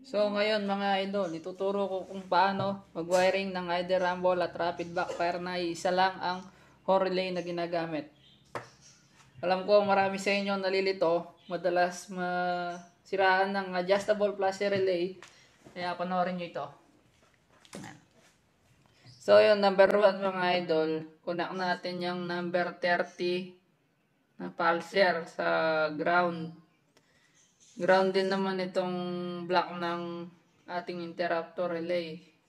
So ngayon mga idol, ituturo ko kung paano mag-wiring ng either rumble at rapid backfire na isa lang ang horn relay na ginagamit. Alam ko marami sa inyo nalilito, madalas masiraan ng adjustable flash relay, kaya panoorin nyo ito. So yun, number 1 mga idol, connect natin yung number 30 na pulser sa ground. Ground din naman itong block ng ating interrupter relay.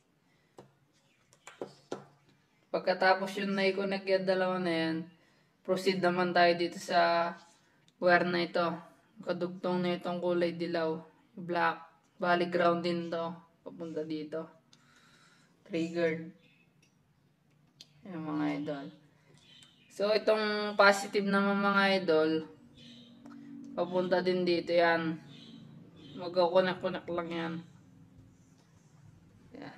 Pagkatapos yun na i-connect yung dalawa na yan, proceed naman tayo dito sa wire na ito. Kadugtong na itong kulay dilaw, black, bali ground din to, papunta dito. Triggered. Yung mga idol. So itong positive naman mga idol, papunta din dito yan. Magkukunak-kunak lang yan. Yan.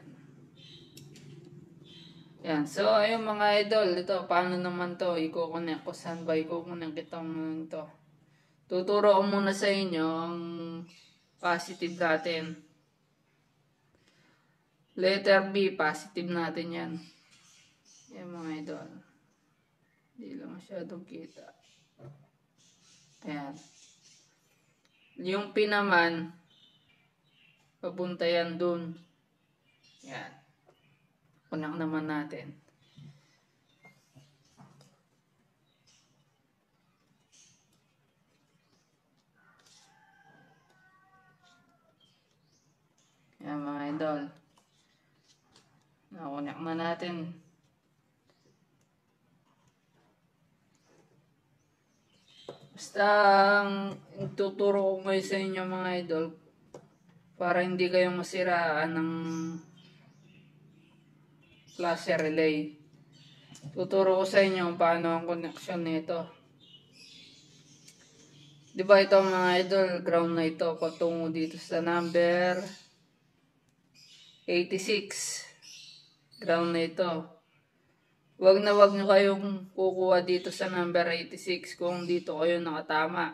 Yan. So ayun mga idol, ito paano naman to i-connect ko, saan ba i-connect itong to. Tuturo ko muna sa inyo ang positive natin. Letter B, positive natin yan. Yan mga idol. Hindi lang masyadong kita. Ayan. Yung P naman, papunta yan dun. Yan. Kunak naman natin. Yan mga idol. Nakunak na natin. Basta ang tuturo ko ngayon sa inyo mga idol, para hindi kayong masiraan ng flash relay. Tuturo ko sa inyo paano ang connection nito. Diba ito mga idol, ground na ito patungo dito sa number 86. Ground na ito. Wag na wag nyo kayong kukuha dito sa number 86 kung dito kayo nakatama.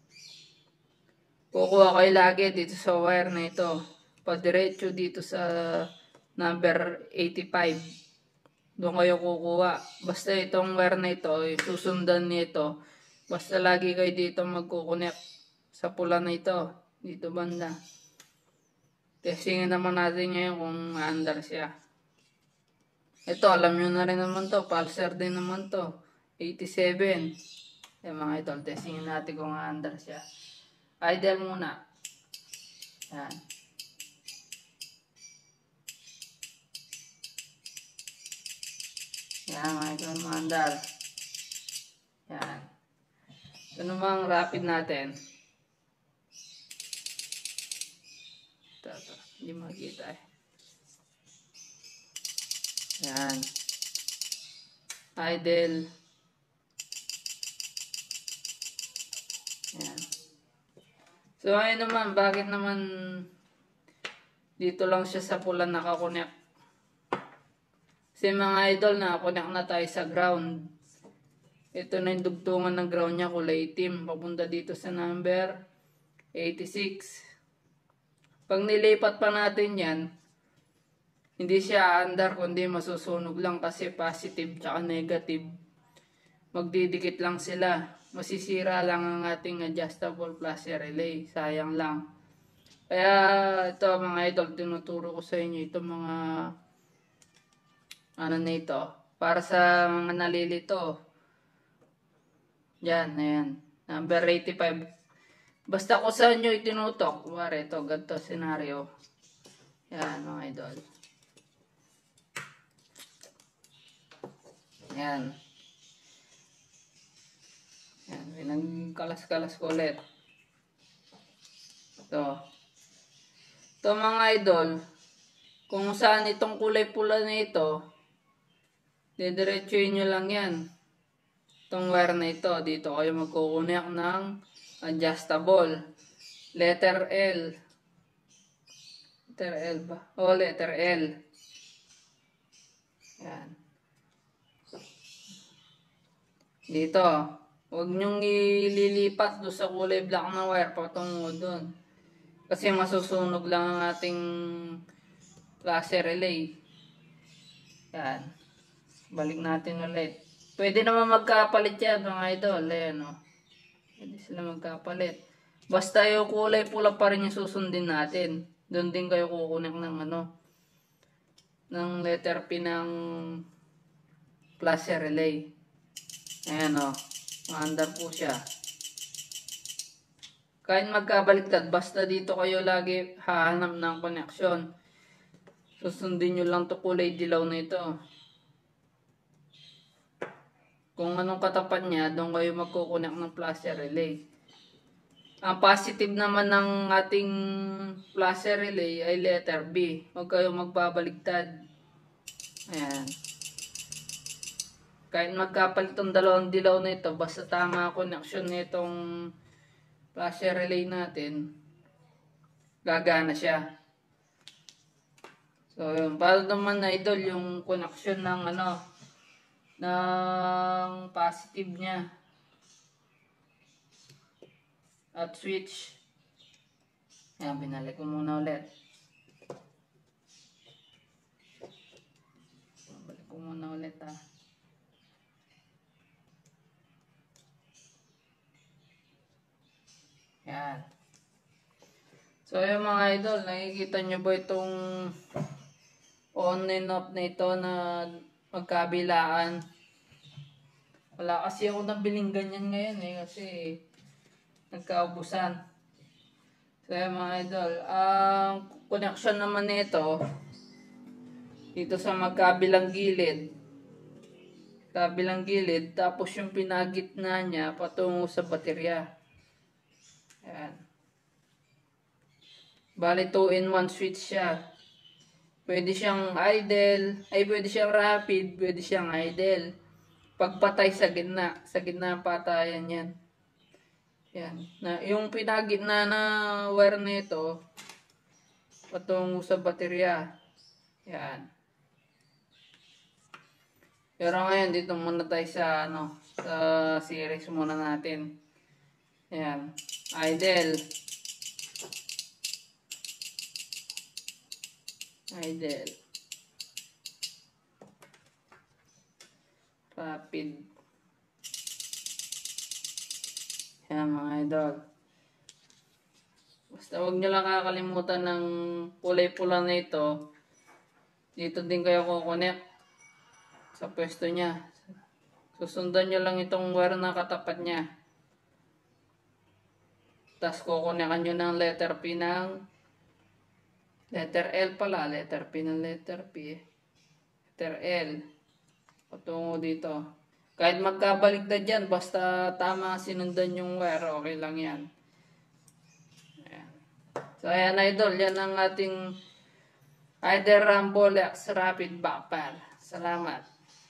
Kukuha kayo lagi dito sa wire na ito. Padiretso dito sa number 85. Doon kayo kukuha. Basta itong wire na ito, susundan nito. Basta lagi kayo dito magkukunik sa pula na ito. Dito banda. Testingin naman natin ngayon kung maandar siya. Ito, alam nyo na rin naman to. Pulsar din naman to. 87. Yan mga idol. Testingin natin kung maandar siya. Idle muna. Yan. Yan mga idol, maandar. Yan. Ito namang rapid natin. Ito. Hindi makikita eh. Yan. Idle. Yan. So ayun naman, bakit naman dito lang siya sa pula nakakonek? Kasi mga idol, nakakonek na tayo sa ground. Ito na yung dugtungan ng ground niya, kulay itim. Papunta dito sa number 86. Pag nilipat pa natin yan, hindi siya andar kundi masusunog lang kasi positive tsaka negative. Magdidikit lang sila. Masisira lang ang ating adjustable flash relay. Sayang lang. Kaya ito mga idol, tinuturo ko sa inyo ito mga ano na ito. Para sa mga nalilito. Yan, ayan. Number 85. Basta kung saan nyo itinutok. Kuwari ito, ganito senaryo. Yan mga idol. Yan. Yan, pinagkalas-kalas ko ulit. Ito. Ito mga idol, kung saan itong kulay pula na ito, didiretsuhin nyo lang yan. Itong wire na ito, dito kayo magkukunik ng adjustable. Letter L. Letter L ba? O, letter L. Yan. Dito, huwag nyong ililipat doon sa kulay black na wire patungo doon. Kasi masusunog lang ang ating klase relay. Yan. Balik natin ulit. Pwede naman magkapalit yan mga idol. Ayan o. Pwede sila magkapalit. Basta yung kulay pula pa rin yung susundin natin. Doon din kayo kukunik ng ng letter P ng klase relay. Ayan o. Maandar po siya. Kahit magkabaliktad, basta dito kayo lagi hahanap ng koneksyon. Susundin nyo lang to kulay dilaw na ito. Kung anong katapat niya, doon kayo magkukunik ng plus relay. Ang positive naman ng ating plus relay ay letter B. Huwag kayo magbabaligtad. Ayan. Kahit magkapalit itong dalawang dilaw na ito, basta tama ang connection nitong plus relay natin, gagana siya. So, yun. Para naman na idol yung connection ng ng positive niya. At switch. Ayan, binalik ko muna ulit. Balik ko muna ulit ha. Ayan. So, yung mga idol, nakikita nyo ba itong on and off na ito na magkabilaan? Wala kasi ako nabiling ganyan ngayon kasi nagkaubusan. So, yung mga idol, ang connection naman nito dito sa magkabilang gilid. Kabilang gilid, tapos yung pinagitna niya patungo sa baterya. Ayan. Bali 2-in-1 switch siya. Pwede siyang idle, pwede siyang rapid, pwede siyang idle. Pagpatay sa gitna ang patayan yan. Yan. Na, yung pinagitna na wire nito patungo sa baterya. Yan. Pero ngayon dito muna tayo sa sa series muna natin. Ayan. Idle. Idle. Rapid. Ayan mga idol. Basta huwag nyo lang kakalimutan ng kulay pula na ito. Dito din kayo kukonek sa pwesto niya. Susundan nyo lang itong wire na katapat niya. Tapos kukonekan nyo ng letter P ng letter L pala. Letter P ng letter P. Letter L. Patungo dito. Kahit magkabaligtad yan, basta tama sinundan yung wire, okay lang yan. Ayan. So ayan idol, yan ang ating either Rumble X Rapid Backpack. Salamat.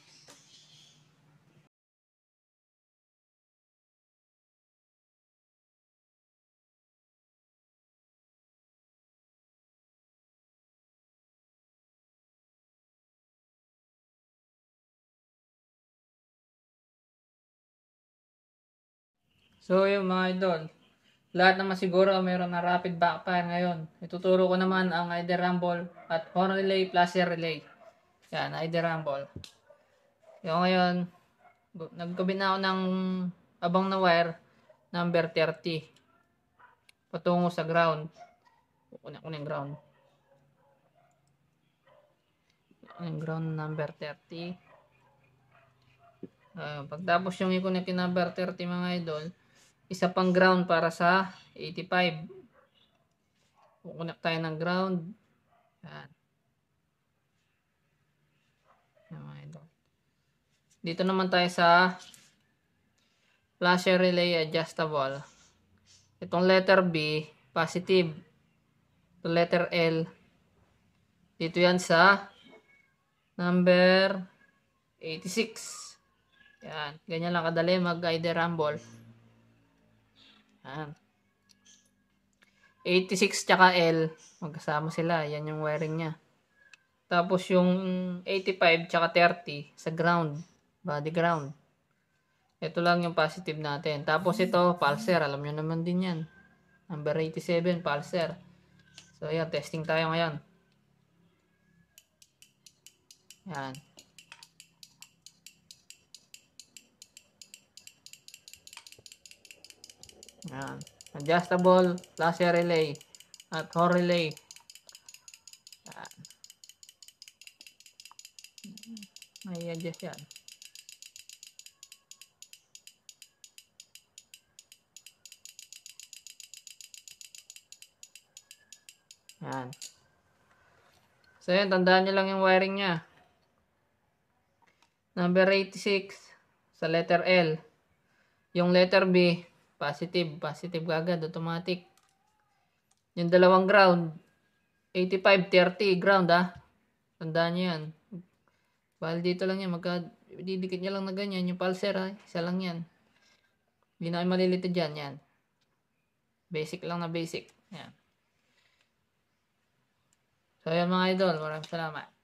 So yung mga idol, lahat naman siguro mayroon na rapid backfire ngayon. Ituturo ko naman ang either rumble at horn relay plus relay. Yan, either rumble. Yung ngayon, nagkabit na ako ng abang na wire number 30 patungo sa ground. Kukunin ko ng ground. Yung ground number 30. Pagtapos yung ikunik yung number 30 mga idol, isa pang ground para sa 85. Kukunik tayo ng ground. Yan. Yan mga idol. Dito naman tayo sa flash relay adjustable. Itong letter B, positive. Itong letter L, dito yan sa number 86. Yan. Ganyan lang kadali mag-either rumble. Yan. 86 tsaka L, magkasama sila. Yan yung wiring niya. Tapos yung 85 tsaka 30 sa ground. Body ground. Ito lang yung positive natin. Tapos ito, pulser. Alam nyo naman din yan. Number 87, pulser. So, ayan, testing tayo ngayon. Yan. Yan. Adjustable, laser relay, at Hor relay. Yan. May adjust yan. Yan. So, yan, tandaan nyo lang yung wiring niya. Number 86 sa letter L. Yung letter B, positive agad, automatic. Yung dalawang ground, 85-30 ground Tandaan nyo yan. Bali dito lang yan, didikit nyo lang na ganyan. Yung pulser isa lang yan. Hindi na kayo malilito dyan, yan. Basic lang na basic. Yan. So yan mga idol, maraming salamat.